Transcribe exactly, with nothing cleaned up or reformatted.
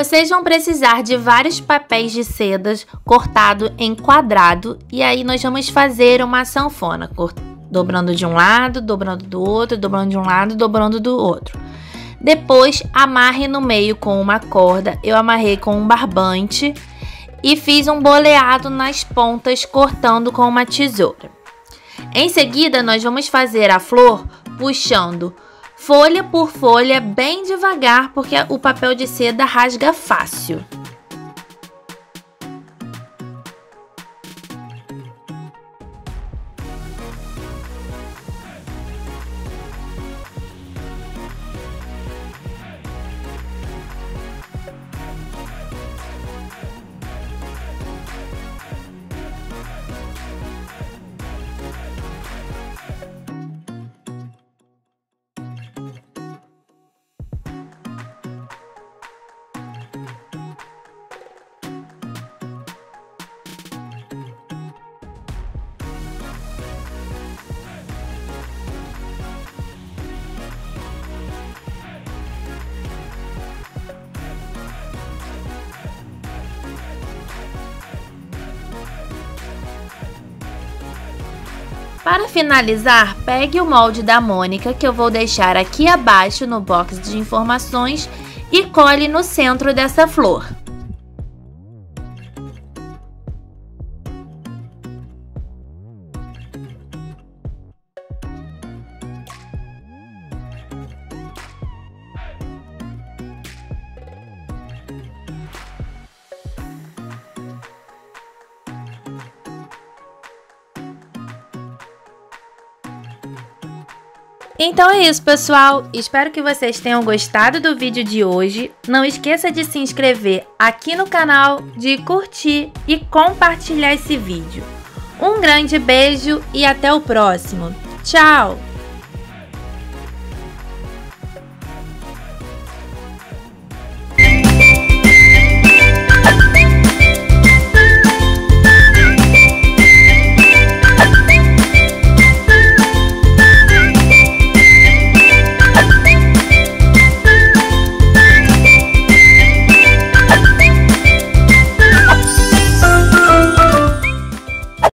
Vocês vão precisar de vários papéis de seda cortado em quadrado e aí nós vamos fazer uma sanfona, dobrando de um lado, dobrando do outro, dobrando de um lado, dobrando do outro. Depois amarre no meio com uma corda, eu amarrei com um barbante e fiz um boleado nas pontas cortando com uma tesoura. Em seguida nós vamos fazer a flor puxando folha por folha, bem devagar, porque o papel de seda rasga fácil. Para finalizar, pegue o molde da Mônica, que eu vou deixar aqui abaixo no box de informações, e cole no centro dessa flor. Então é isso, pessoal. Espero que vocês tenham gostado do vídeo de hoje. Não esqueça de se inscrever aqui no canal, de curtir e compartilhar esse vídeo. Um grande beijo e até o próximo. Tchau!